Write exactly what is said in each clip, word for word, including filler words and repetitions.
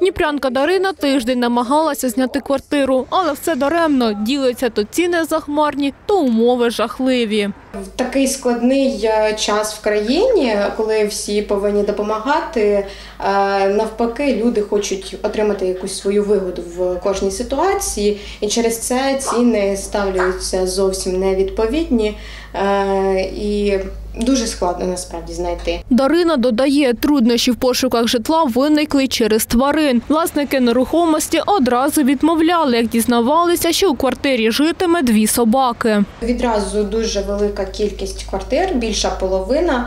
Дніпрянка Дарина тиждень намагалася зняти квартиру, але все даремно. Ділиться, то ціни захмарні, то умови жахливі. В такий складний час в країні, коли всі повинні допомагати, навпаки, люди хочуть отримати якусь свою вигоду в кожній ситуації, і через це ціни ставляються зовсім невідповідні і дуже складно насправді знайти. Дарина додає, труднощі в пошуках житла виникли через тварин. Власники нерухомості одразу відмовляли, як дізнавалися, що у квартирі житиме дві собаки. Відразу дуже велика кількість квартир, більша половина,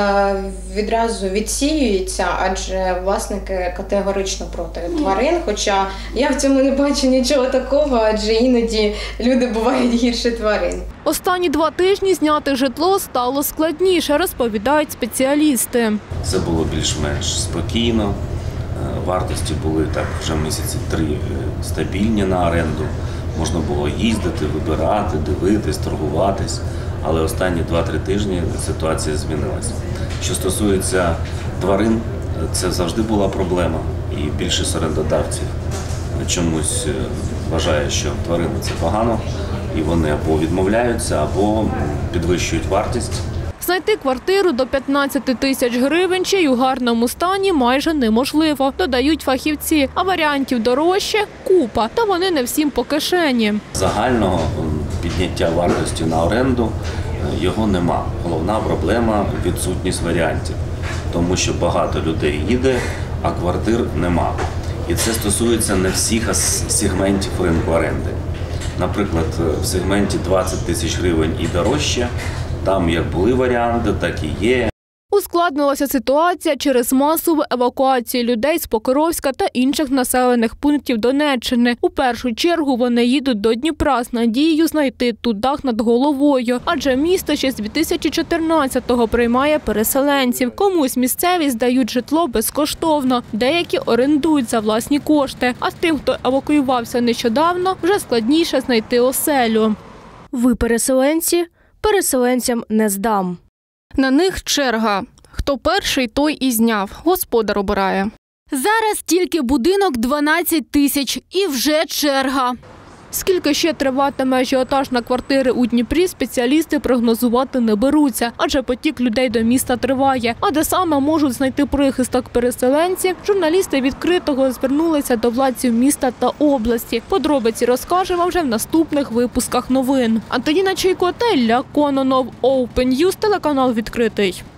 відразу відсіюється, адже власники категорично проти тварин. Хоча я в цьому не бачу нічого такого, адже іноді люди бувають гірше тварин. Останні два тижні зняти житло стало складніше, розповідають спеціалісти. Це було більш-менш спокійно, вартості були так вже місяці три стабільні на оренду. Можна було їздити, вибирати, дивитись, торгуватись, але останні два-три тижні ситуація змінилася. Що стосується тварин, це завжди була проблема, і більшість орендодавців чомусь вважає, що тварини – це погано, і вони або відмовляються, або підвищують вартість. Знайти квартиру до п'ятнадцяти тисяч гривень чи й у гарному стані майже неможливо, додають фахівці. А варіантів дорожче – купа, та вони не всім по кишені. Загального підняття вартості на оренду його нема. Головна проблема – відсутність варіантів, тому що багато людей їде, а квартир нема. І це стосується не всіх сегментів ринку оренди. Наприклад, в сегменті двадцять тисяч гривень і дорожче, там як були варіанти, так і є. Ускладнилася ситуація через масову евакуацію людей з Покровська та інших населених пунктів Донеччини. У першу чергу вони їдуть до Дніпра з надією знайти тут дах над головою. Адже місто ще з дві тисячі чотирнадцятого приймає переселенців. Комусь місцеві здають житло безкоштовно, деякі орендують за власні кошти. А тим, хто евакуювався нещодавно, вже складніше знайти оселю. Ви переселенці? Переселенцям не здам. На них черга. Хто перший, той і зняв. Господар обирає. Зараз тільки будинок дванадцять тисяч і вже черга. Скільки ще триватиме ажіотаж на квартири у Дніпрі, спеціалісти прогнозувати не беруться, адже потік людей до міста триває. А де саме можуть знайти прихисток переселенці, журналісти «Відкритого» звернулися до владців міста та області. Подробиці розкажемо вже в наступних випусках новин. Антоніна Чайко та Ілля Кононов. Open News, телеканал «Відкритий».